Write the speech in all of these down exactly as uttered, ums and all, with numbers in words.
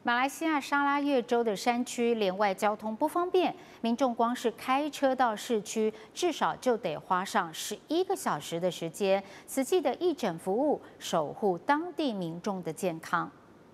马来西亚沙拉越州的山区连外交通不方便，民众光是开车到市区，至少就得花上十一个小时的时间。慈济的义诊服务，守护当地民众的健康。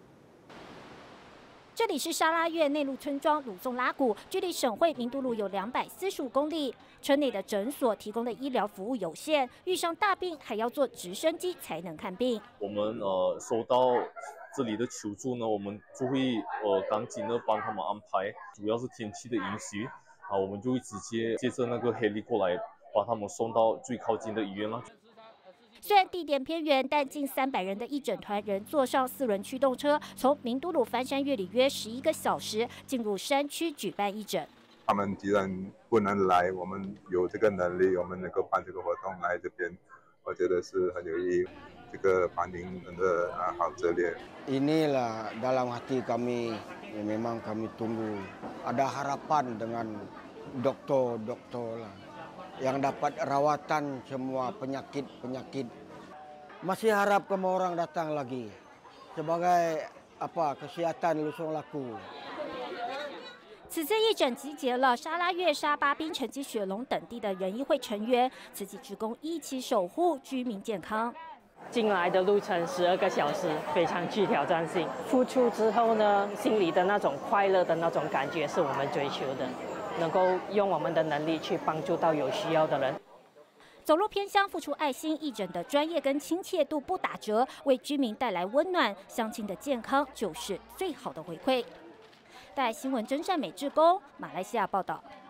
这里是沙拉越内陆村庄鲁颂拉谷，距离省会名都鲁有两百四十五公里。村内的诊所提供的医疗服务有限，遇上大病还要坐直升机才能看病。 我们呃收到这里的求助呢，我们就会呃赶紧的帮他们安排。主要是天气的允许啊，我们就会直接接着那个黑利过来，把他们送到最靠近的医院了。 虽然地点偏远，但近三百人的义诊团仍坐上四轮驱动车，从名都鲁翻山越岭约十一个小时，进入山区举办义诊。 他们既然不能来，我们有这个能力，我们能够办这个活动来这边，我觉得是很有意义。这个banding真的啊好热烈。 Inilah dalam hati kami, memang kami tunggu ada harapan dengan doktor-doktor lah. Yang dapat rawatan semua penyakit-penyakit. Masih harap kamu orang datang lagi sebagai apa kesihatan Lusong Laku. 此次义诊集结了沙拉越、沙巴槟、成吉雪龙等地的仁医会成员，慈济职工一起守护居民健康。 进来的路程十二个小时，非常具挑战性。付出之后呢，心里的那种快乐的那种感觉是我们追求的。 能够用我们的能力去帮助到有需要的人。 走入偏乡，付出爱心义诊的专业跟亲切度不打折，为居民带来温暖，乡亲的健康就是最好的回馈。带新闻真善美志工，马来西亚报道。